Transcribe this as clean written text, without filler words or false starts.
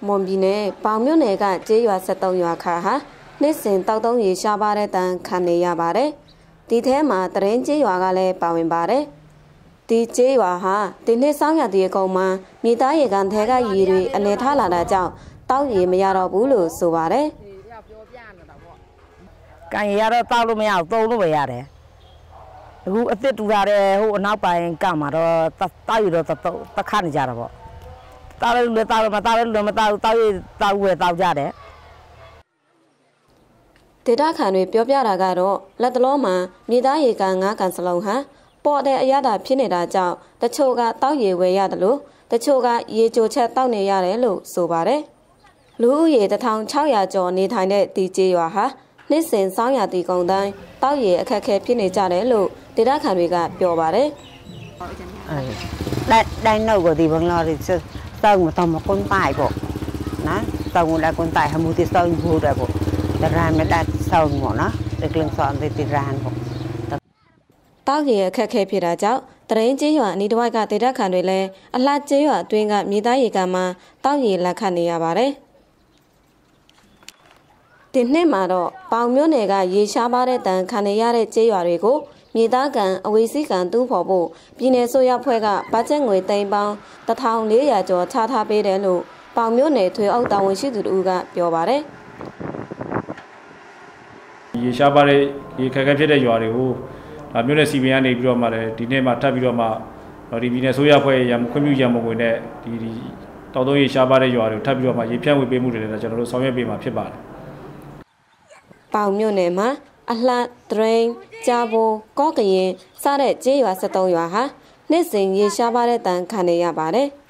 မွန်ပြည်နယ်ပေါင်မြို့နယ်ကကျေးရွာ73ရွာခါဟာနှစ်စဉ်တောက်သုံးရေရှားပါတဲ့တန်ခံနေရပါတယ်။ဒီထဲမှာတရင်ကျေးရွာကလည်းပါဝင်ပါတယ်။ဒီကျေးရွာဟာဒီနှစ်ဆောင်းရာသီအကုန်မှာမြေသားရေကန်ထဲကရေတွေအနေထားလာတာကြောင့်တောက်ရေမရတော့ဘူးလို့ဆိုပါတယ်။ကန်ရတော့တောက်လို့မရအောင်သုံးလို့ပဲရတယ်။အခုအစ်စ်တူလာတဲ့ဟိုအနောက်ပိုင်းကမှာတော့တောက်ရတော့တခါနေကြတာပေါ့။တောက်လို့လည်းတောက်မတောက်လို့မတောက်တောက်ရတောက်ဝဲတောက်ကြတယ်။ဒေတာခန်တွေပြောပြတာကတော့လက်တလုံးမှာမြေသားရေကန်9ကန်စလုံးဟာပေါ်တဲ့အရသာဖြစ်နေတာကြောင့်တချို့ကတောက်ရေဝယ်ရတယ်လို့တချို့ကရေကြိုချက်တောက်နေရတယ်လို့ဆိုပါတယ်။လူဦးရေ1600ကျော်နေထိုင်တဲ့ဒီကျေးရွာဟာနှစ်စဉ်ဆောင်းရာသီကုန်တိုင်းတောက်ရေအခက်အခဲဖြစ်နေကြတယ်လို့ဒေတာခန်တွေကပြောပါတယ်။တိုင်းနောက်ကိုဒီဘင်္ဂလားဒေ့ရှ်တောက်မတော်မကွန်တိုင်ပေါ့နော်တောက်လာကွန်တိုင်ဟမှုတိစောင်းဘူးတယ်ပေါ့တရမ်းမတတ်ဆောင်းပေါ့နော်ဒီကလင်ဆောင်းတိရန်ပေါ့တောက်ရေအခက်အခဲဖြစ်တာကြောင့်တရင်ကျေးရွာအနီးတစ်ဝိုက်ကဒေတာခန်တွေလည်းအလှကျေးရွာအတွင်းကမြေသားရေကန်မှာတောက်ရေလက်ခတ်နေရပါတယ်။ဒီနှစ်မှာတော့ပေါင်မြို့နယ်ကရေရှားပါတဲ့တန်ခံနေရတဲ့ကျေးရွာတွေကိုမြေသားကန်အဝေးစီးကန်တူးဖော်ဖို့ပြည်내ဆိုရဖွဲ့ကဘတ်ဂျက်ငွေသိန်းပေါင်း1400ကျော်ချထားပေးတယ်လို့ပေါင်မြို့နယ်ထွေအုပ်တာဝန်ရှိသူတို့ကပြောပါတယ်။ရေရှားပါတဲ့ရေခက်ခဲဖြစ်တဲ့ရွာတွေကိုမြို့နယ်စီမံကနေပြီးတော့မှလည်းဒီနေ့မှထပ်ပြီးတော့မှဒီပြည်내ဆိုရဖွဲ့ရခွင့်ပြုရမဝင်တဲ့ဒီတောက်သုံးရေရှားပါတဲ့ရွာတွေကိုထပ်ပြီးတော့မှရေဖြန့်ဝေပေးမှုတွေလည်းကျွန်တော်တို့ဆောင်ရွက်ပေးမှာဖြစ်ပါတယ်။ပေါင်မြို့နယ်မှာအလှတရင်ကြာဘိုကော့ကရင်စတဲ့ကျေးရွာ73ရွာဟာနှစ်စဉ်ရေရှားပါတဲ့တန်ခံနေရပါတယ်။